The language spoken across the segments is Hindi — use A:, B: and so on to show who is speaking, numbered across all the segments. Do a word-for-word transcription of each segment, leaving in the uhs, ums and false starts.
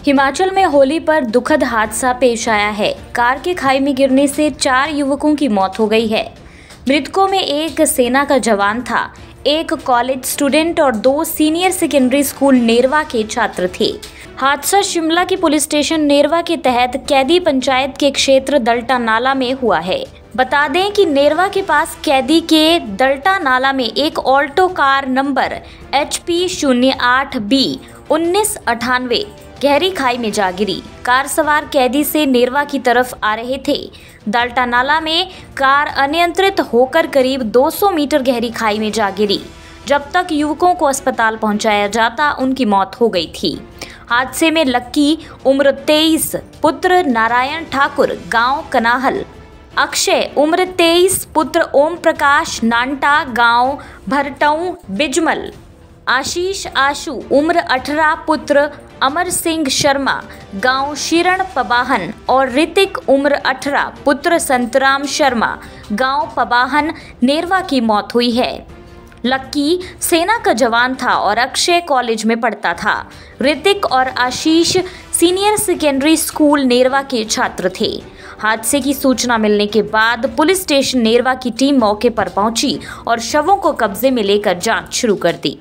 A: हिमाचल में होली पर दुखद हादसा पेश आया है। कार के खाई में गिरने से चार युवकों की मौत हो गई है। मृतकों में एक सेना का जवान था, एक कॉलेज स्टूडेंट और दो सीनियर सेकेंडरी स्कूल नेरवा के छात्र थे। हादसा शिमला के पुलिस स्टेशन नेरवा के तहत कैदी पंचायत के क्षेत्र दल्टा नाला में हुआ है। बता दें कि नेरवा के पास कैदी के दल्टा नाला में एक Alto car number H P शून्य आठ बी उन्नीस अठानवे गहरी खाई में जा गिरी। कार सवार कैदी से नेरवा की तरफ आ रहे थे। दल्टा नाला में कार अनियंत्रित होकर करीब दो सौ मीटर गहरी खाई में जा गिरी। जब तक युवकों को अस्पताल पहुंचाया जाता उनकी मौत हो गई थी। हादसे में लक्की उम्र तेईस पुत्र नारायण ठाकुर गांव कनाहल, अक्षय उम्र तेईस पुत्र ओम प्रकाश नांटा गांव भरटऊ बिजमल, आशीष आशु उम्र अठारह पुत्र अमर सिंह शर्मा गांव शिरण पबाहन और ऋतिक उम्र अठारह पुत्र संतराम शर्मा गांव पबाहन नेरवा की मौत हुई है। लक्की सेना का जवान था और अक्षय कॉलेज में पढ़ता था। ऋतिक और Ashish senior secondary school Nerwa के छात्र थे। हादसे की सूचना मिलने के बाद पुलिस स्टेशन नेरवा की टीम मौके पर पहुंची और शवों को कब्जे में लेकर जांच शुरू कर दी।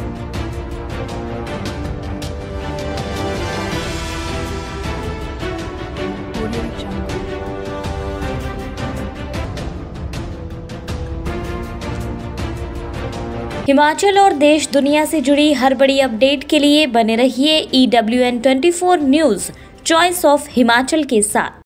A: हिमाचल और देश दुनिया से जुड़ी हर बड़ी अपडेट के लिए बने रहिए E W N twenty four news choice of Himachal के साथ।